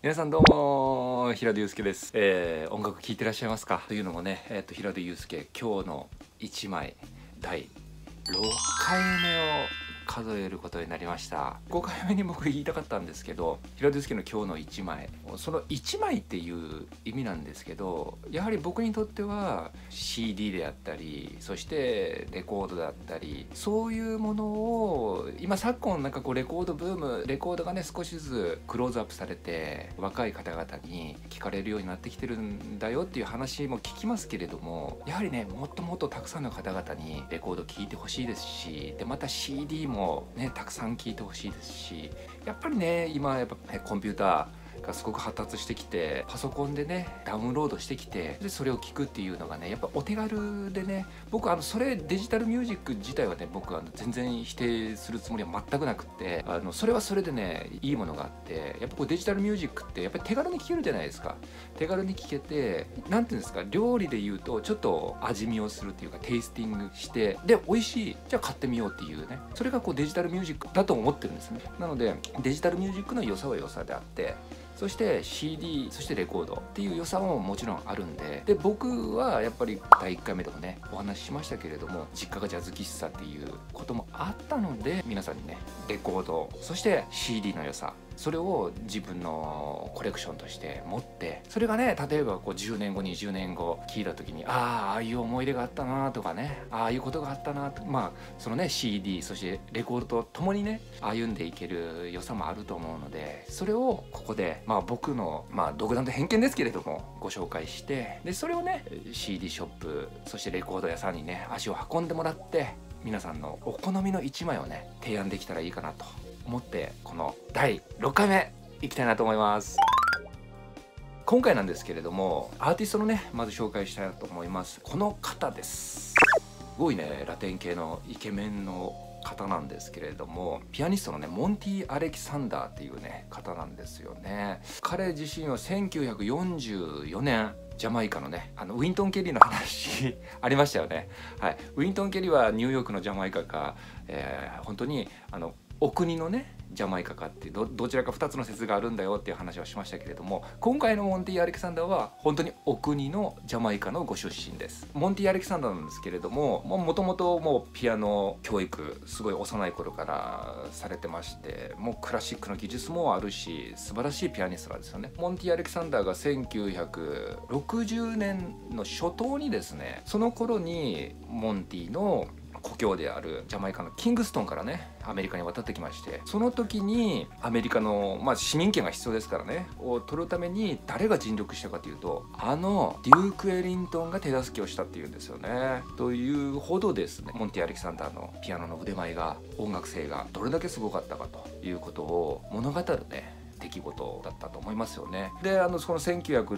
皆さんどうも平田祐介です、音楽聴いてらっしゃいますかというのもね、平田祐介今日の1枚第6回目を数えることになりました。5回目に僕言いたかったんですけど、平田祐介の今日の1枚、その1枚っていう意味なんですけど、やはり僕にとっては CD であったり、そしてレコードだったり、そういうものを今昨今なんかこうレコードブーム、レコードがね少しずつクローズアップされて若い方々に聞かれるようになってきてるんだよっていう話も聞きますけれども、やはりねもっともっとたくさんの方々にレコード聴いてほしいですし、でまた CD もねたくさん聴いてほしいですし、やっぱりね今やっぱコンピューターがすごく発達してきて、パソコンでねダウンロードしてきて、でそれを聞くっていうのがねやっぱお手軽でね、僕それデジタルミュージック自体はね僕全然否定するつもりは全くなくって、それはそれでねいいものがあって、やっぱこうデジタルミュージックってやっぱり手軽に聴けるじゃないですか。手軽に聴けて、なんていうんですか、料理で言うとちょっと味見をするっていうかテイスティングして、で美味しい、じゃあ買ってみようっていうね、それがこうデジタルミュージックだと思ってるんですね。なのでデジタルミュージックの良さは良さであって、そして CD、 そしてレコードっていう良さももちろんあるんで、僕はやっぱり第1回目でもねお話ししましたけれども、実家がジャズ喫茶っていうこともあったので、皆さんにねレコード、そして CD の良さ、それを自分のコレクションとして持って、それがね例えばこう10年後20年後聞いた時に、ああいう思い出があったなとかね、ああいうことがあったなと、そのね CD そしてレコードと共にね歩んでいける良さもあると思うので、それをここで僕の独断と偏見ですけれどもご紹介して、でそれをね CD ショップ、そしてレコード屋さんにね足を運んでもらって、皆さんのお好みの1枚をね提案できたらいいかなと思って、この第6回目いきたいなと思います。今回なんですけれども、アーティストのねまず紹介したいなと思います。この方です。すごいねラテン系のイケメンの方なんですけれども、ピアニストのねモンティ・アレキサンダーっていうね方なんですよね。彼自身は1944年ジャマイカのねウィントン・ケリーの話ありましたよね。はい、ウィントン・ケリーはニューヨークのジャマイカか、本当にお国のねジャマイカかってどちらか2つの説があるんだよっていう話はしましたけれども、今回のモンティ・アレキサンダーは本当にお国のジャマイカのご出身です。モンティ・アレキサンダーなんですけれども、もともともうピアノ教育すごい幼い頃からされてまして、もうクラシックの技術もあるし素晴らしいピアニストなんですよね。モンティ・アレキサンダーが1960年の初頭にですね、その頃にモンティの故郷であるジャマイカのキングストンからねアメリカに渡ってきまして、その時にアメリカの、市民権が必要ですからねを取るために誰が尽力したかというと、デューク・エリントンが手助けをしたっていうんですよね。というほどですね、モンティ・アレキサンダーのピアノの腕前が、音楽性がどれだけすごかったかということを物語るね出来事だったと思いますよね。でその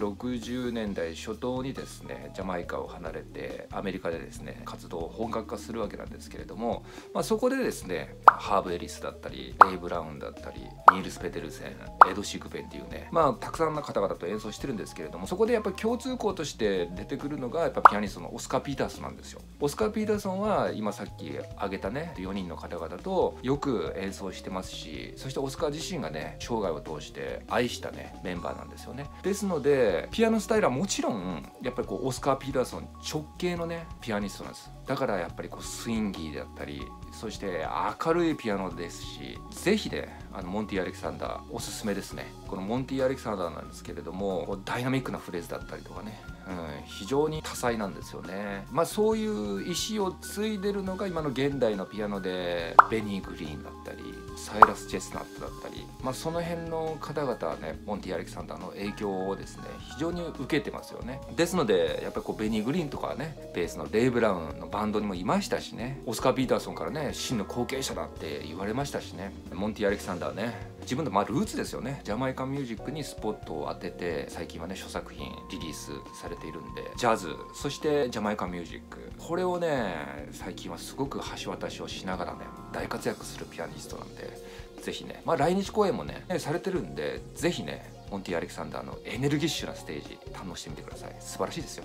1960年代初頭にですねジャマイカを離れてアメリカでですね活動を本格化するわけなんですけれども、そこでですねハーブ・エリスだったりレイ・ブラウンだったりニールス・ペテルセン、エド・シグペンっていうねたくさんの方々と演奏してるんですけれども、そこでやっぱり共通項として出てくるのがやっぱピアニストのオスカー・ピーターソンなんですよ。オスカー・ピーターソンは今さっき挙げたね4人の方々とよく演奏してますし、そしてオスカー自身がね生涯を通して愛したねメンバーなんですよね。ですのでピアノスタイルはもちろんやっぱりオスカー・ピーターソン直系のねピアニストなんです。だからやっぱりスインギーだったり、そして明るいピアノですし、ぜひねモンティ・アレキサンダーおすすめですね。このモンティ・アレキサンダーなんですけれども、ダイナミックなフレーズだったりとかね、非常に多彩なんですよね。そういう意思を継いでるのが今の現代のピアノでベニー・グリーンだったりサイラス・チェスナットだったり、その辺の方々はねモンティ・アレキサンダーの影響をですね非常に受けてますよね。ですのでやっぱりベニー・グリーンとかねベースのレイ・ブラウンのバンドにもいましたしね、オスカー・ピーターソンからね真の後継者だって言われましたしね。モンティ・アレキサンダーね自分のルーツですよね。ジャマイカミュージックにスポットを当てて最近はね諸作品リリースされているんで、ジャズそしてジャマイカミュージック、これをね最近はすごく橋渡しをしながらね大活躍するピアニストなんで、ぜひね来日公演もねされてるんで、ぜひねモンティ・アレキサンダーのエネルギッシュなステージ堪能してみてください。素晴らしいですよ。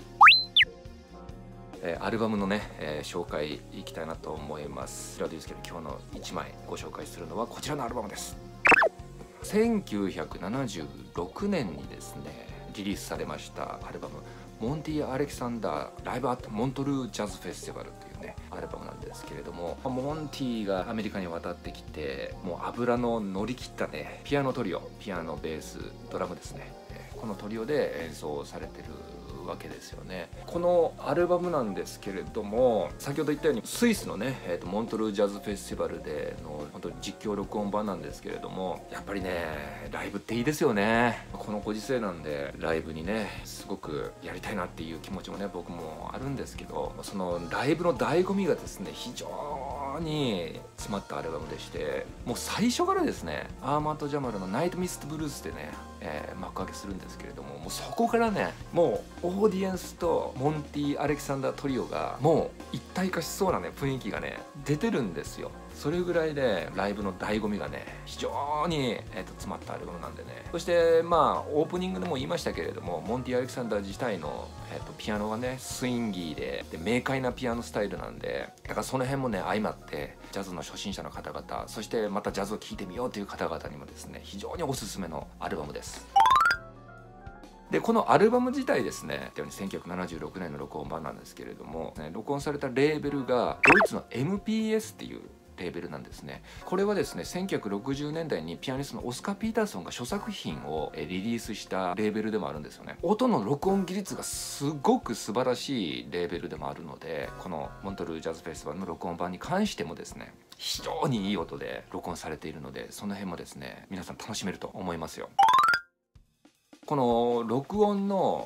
アルバムのね、紹介いきたいなと思います。平田祐介の今日の1枚ご紹介するのはこちらのアルバムです。 1976年にですねリリースされましたアルバムモンティ・アレキサンダーライブアットモントルージャズフェスティバルというねアルバムなんですけれども、モンティがアメリカに渡ってきてもう油の乗り切ったねピアノトリオ、ピアノ、ベース、ドラムですね、このトリオで演奏されてるわけですよね。このアルバムなんですけれども、先ほど言ったようにスイスのね、モントルージャズフェスティバルでの本当に実況録音版なんですけれども、やっぱりねライブっていいですよね。このご時世なんでライブにねすごくやりたいなっていう気持ちもね僕もあるんですけど、そのライブの醍醐味がですね非常に詰まったアルバムでして、もう最初からですねアーマード・ジャマルのナイト・ミスト・ブルースでね、幕開けするんですけれども、もうそこからねもうオーディエンスとモンティ・アレキサンダートリオがもう一体化しそうなね雰囲気がね出てるんですよ。それぐらいでライブの醍醐味がね非常に、詰まったアルバムなんでね。そしてまあオープニングでも言いましたけれども、モンティ・アレキサンダー自体の、ピアノがねスインギーで明快なピアノスタイルなんで、だからその辺もね相まってジャズの初心者の方々、そしてまたジャズを聴いてみようという方々にもですね非常におすすめのアルバムです。でこのアルバム自体ですね1976年の録音版なんですけれども、録音されたレーベルがドイツの MPS っていうレーベルなんですね。これはですね1960年代にピアニストのオスカー・ピーターソンが著作品をリリースしたレーベルでもあるんですよね。音の録音技術がすごく素晴らしいレーベルでもあるので、このモントルージャズフェスティバルの録音版に関してもですね非常にいい音で録音されているので、その辺もですね皆さん楽しめると思いますよ。この録音の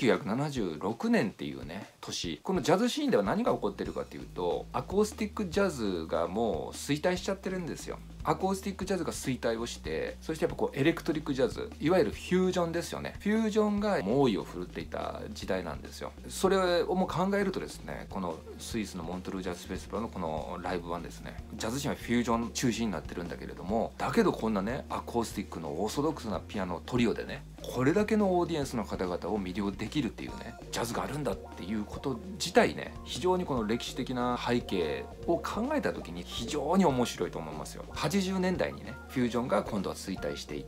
1976年っていうね年、このジャズシーンでは何が起こってるかっていうと、アコースティックジャズがもう衰退しちゃってるんですよ。アコースティックジャズが衰退をして、そしてやっぱこうエレクトリックジャズ、いわゆるフュージョンですよね。フュージョンが猛威を振るっていた時代なんですよ。それをも考えるとですね、このスイスのモントルージャズフェスティバルのこのライブ版ですね、ジャズシーンはフュージョン中心になってるんだけれども、だけどこんなねアコースティックのオーソドックスなピアノトリオでねこれだけのオーディエンスの方々を魅了できるっていうねジャズがあるんだっていうこと自体ね、非常にこの歴史的な背景を考えた時に非常に面白いと思いますよ。80年代にねフュージョンが今度は衰退していって、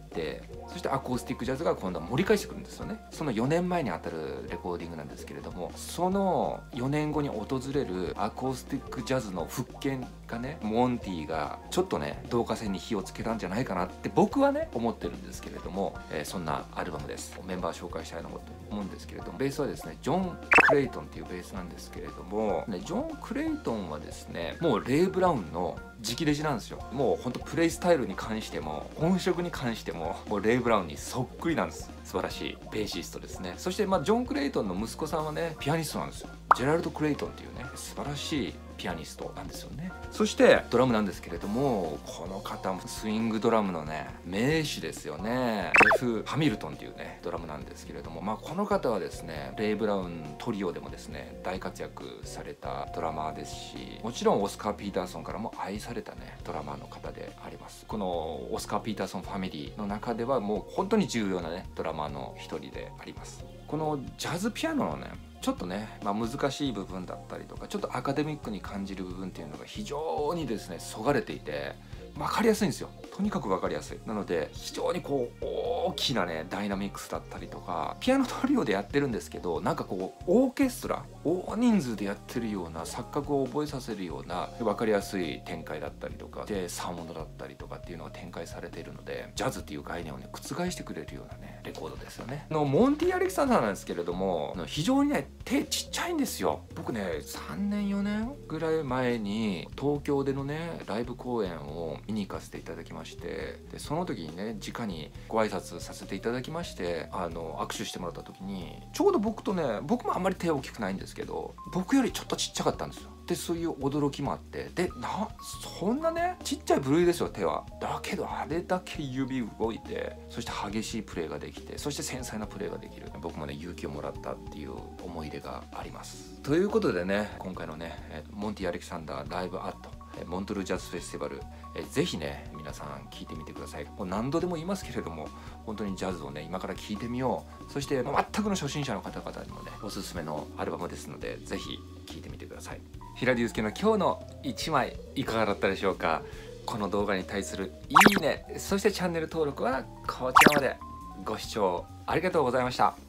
そしてアコースティックジャズが今度は盛り返してくるんですよね。その4年前にあたるレコーディングなんですけれども、その4年後に訪れるアコースティックジャズの復権がね、モンティがちょっとね導火線に火をつけたんじゃないかなって僕はね思ってるんですけれども、そんなアルバムです。メンバー紹介したいなと思うんですけれども、ベースはですねジョン・クレイトンっていうベースなんですけれども、ジョン・クレイトンはですねもうレイ・ブラウンの直弟子なんですよ。もうほんとプレイスタイルに関しても音色に関してももうレイ・ブラウンにそっくりなんです。素晴らしいベーシストですね。そしてジョン・クレイトンの息子さんはねピアニストなんですよ。ジェラルド・クレイトンっていうね素晴らしいピアニストなんですよね。そしてドラムなんですけれども、この方もスイングドラムのね名手ですよね。ジェフ・ハミルトンっていうねドラムなんですけれども、この方はですねレイ・ブラウントリオでもですね大活躍されたドラマーですし、もちろんオスカー・ピーターソンからも愛されたねドラマーの方であります。このオスカー・ピーターソンファミリーの中ではもう本当に重要なねドラマーの一人であります。このジャズピアノのねちょっとね、難しい部分だったりとかちょっとアカデミックに感じる部分っていうのが非常にですねそがれていて分かりやすいんですよ。とにかく分かりやすい。なので非常にこう大きなねダイナミックスだったりとか、ピアノトリオでやってるんですけど、なんかこうオーケストラ大人数でやってるような錯覚を覚えさせるような分かりやすい展開だったりとかでサウンドだったりとかっていうのが展開されているので、ジャズっていう概念をね覆してくれるようなねレコードですよね。モンティ・アレキサンダーなんですけれども、非常にね手ちっちゃいんですよ。僕ね3年4年ぐらい前に東京でのねライブ公演を見に行かせていただきまして、でその時にね直にご挨拶させていただきまして、握手してもらった時にちょうど僕もあんまり手大きくないんですけど僕よりちょっとちっちゃかったんですよ。でそういう驚きもあって、でそんなねちっちゃい部類ですよ手は。だけどあれだけ指動いて、そして激しいプレーができて、そして繊細なプレーができる、僕もね勇気をもらったっていう思い出があります。ということでね今回のねモンティ・アレキサンダーライブアットモントルージャズフェスティバル、ぜひね皆さん聴いてみてください。もう何度でも言いますけれども本当にジャズをね今から聴いてみよう。そして全くの初心者の方々にもねおすすめのアルバムですのでぜひ聴いてみてください。平田祐介の今日の1枚いかがだったでしょうか。 この動画に対するいいね、そしてチャンネル登録はこちらまで。ご視聴ありがとうございました。